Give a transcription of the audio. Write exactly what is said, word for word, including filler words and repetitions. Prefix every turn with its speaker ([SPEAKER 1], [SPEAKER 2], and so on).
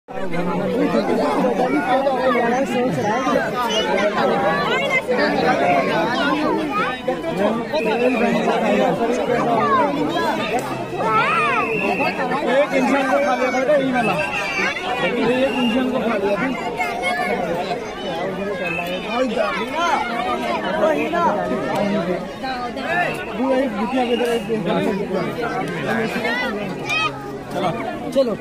[SPEAKER 1] एक इंसान को खा लिया बेटा ये वाला, एक इंसान को खा लिया था। चलो चलो